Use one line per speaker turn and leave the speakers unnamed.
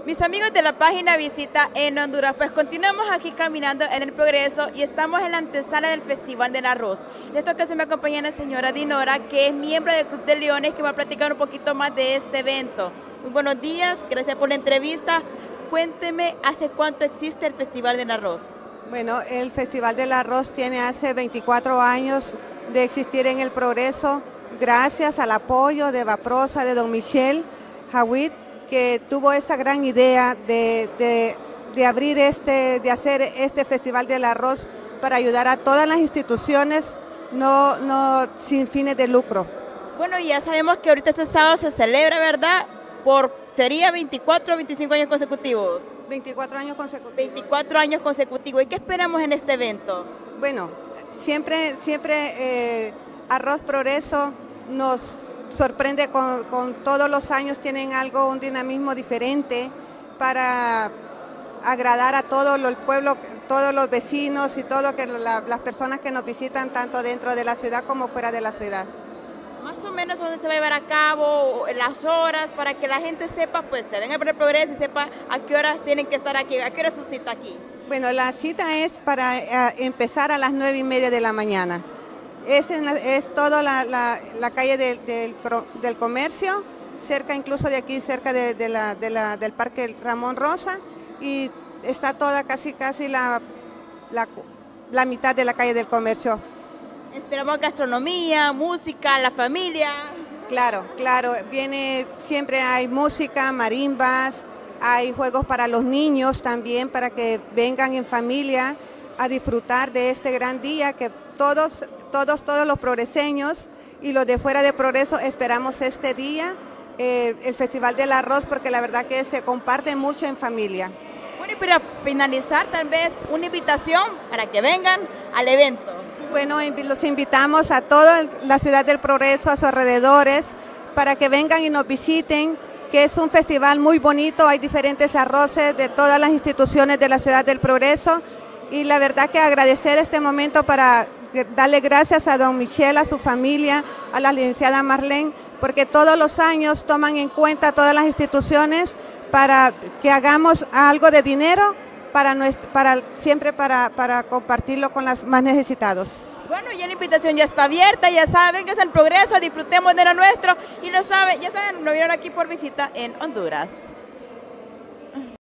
Mis amigos de la página Visita en Honduras, pues continuamos aquí caminando en el Progreso y estamos en la antesala del Festival del Arroz. En esta ocasión me acompaña la señora Dinora, que es miembro del Club de Leones, que va a platicar un poquito más de este evento. Muy buenos días, gracias por la entrevista. Cuénteme, ¿hace cuánto existe el Festival del Arroz?
Bueno, el Festival del Arroz tiene hace 24 años de existir en el Progreso, gracias al apoyo de Vaprosa, de don Michel Jawid, que tuvo esa gran idea de hacer este Festival del Arroz para ayudar a todas las instituciones no sin fines de lucro.
Bueno, ya sabemos que ahorita este sábado se celebra, ¿verdad? ¿Sería 24 o 25 años consecutivos?
24 años consecutivos.
24 años consecutivos. ¿Y qué esperamos en este evento?
Bueno, siempre Arroz Progreso nos sorprende con todos los años, tienen un dinamismo diferente para agradar a todo el pueblo, todos los vecinos y las personas que nos visitan tanto dentro de la ciudad como fuera de la ciudad.
Más o menos dónde se va a llevar a cabo, las horas, para que la gente sepa, pues se venga por el Progreso y sepa a qué horas tienen que estar aquí, a qué hora es su cita aquí.
Bueno, la cita es para empezar a las 9:30 de la mañana. Es toda la calle del comercio, cerca incluso de aquí, cerca del Parque Ramón Rosa, y está toda casi la mitad de la calle del comercio.
Esperamos gastronomía, música, la familia.
Claro, siempre hay música, marimbas, hay juegos para los niños también, para que vengan en familia a disfrutar de este gran día que todos los progreseños y los de fuera de Progreso esperamos este día, el Festival del Arroz, porque la verdad que se comparte mucho en familia.
Bueno, y para finalizar, tal vez una invitación para que vengan al evento.
Bueno, los invitamos a toda la ciudad del Progreso, a sus alrededores, para que vengan y nos visiten, que es un festival muy bonito, hay diferentes arroces de todas las instituciones de la ciudad del Progreso, y la verdad que agradecer este momento para darle gracias a don Michel, a su familia, a la licenciada Marlene, porque todos los años toman en cuenta todas las instituciones para que hagamos algo de dinero siempre para compartirlo con los más necesitados.
Bueno, ya la invitación ya está abierta, ya saben que es el Progreso, disfrutemos de lo nuestro y ya saben, lo vieron aquí por Visita en Honduras.